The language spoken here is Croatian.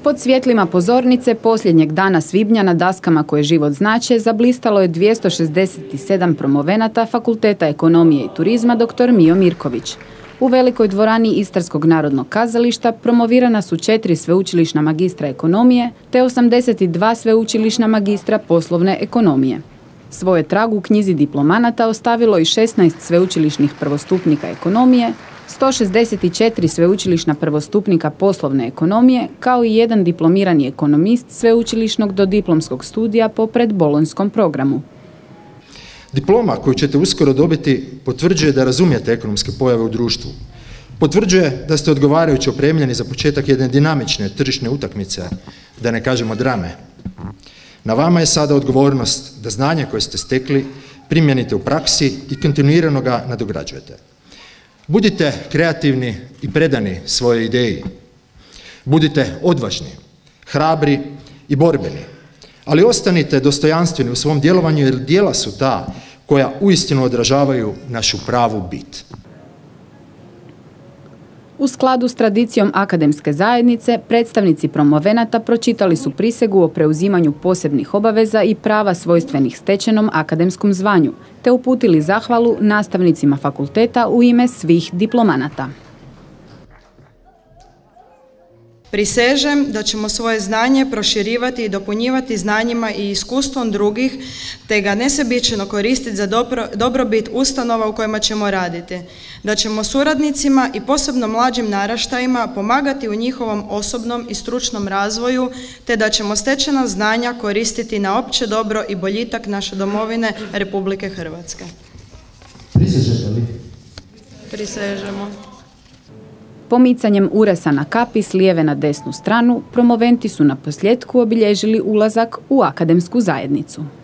Pod svjetlima pozornice posljednjeg dana svibnja na daskama koje život znače zablistalo je 267 promovenata Fakulteta ekonomije i turizma dr. Mijo Mirković. U velikoj dvorani Istarskog narodnog kazališta promovirana su 4 sveučilišna magistra ekonomije te 82 sveučilišna magistra poslovne ekonomije. Svoje trag u knjizi diplomanata ostavilo i 16 sveučilišnih prvostupnika ekonomije, 164 sveučilišna prvostupnika poslovne ekonomije, kao i jedan diplomirani ekonomist sveučilišnog do diplomskog studija po predbolonjskom programu. Diploma koju ćete uskoro dobiti potvrđuje da razumijete ekonomske pojave u društvu. Potvrđuje da ste odgovarajuće opremljeni za početak jedne dinamične tržišne utakmice, da ne kažemo drame. Na vama je sada odgovornost da znanje koje ste stekli primijenite u praksi i kontinuirano ga nadograđujete. Budite kreativni i predani svojoj ideji. Budite odvažni, hrabri i borbeni, ali ostanite dostojanstveni u svom djelovanju jer djela su ta koja uistinu odražavaju našu pravu bit. U skladu s tradicijom akademske zajednice, predstavnici promovenata pročitali su prisegu o preuzimanju posebnih obaveza i prava svojstvenih stečenom akademskom zvanju, te uputili zahvalu nastavnicima fakulteta u ime svih diplomanata. Prisežem da ćemo svoje znanje proširivati i dopunjivati znanjima i iskustvom drugih, te ga nesebično koristiti za dobrobit ustanova u kojima ćemo raditi. Da ćemo suradnicima i posebno mlađim naraštajima pomagati u njihovom osobnom i stručnom razvoju, te da ćemo stečena znanja koristiti na opće dobro i boljitak naše domovine Republike Hrvatske. Prisežete li? Prisežemo. Pomicanjem uresa na kapi s lijeve na desnu stranu, promoventi su na posljetku obilježili ulazak u akademsku zajednicu.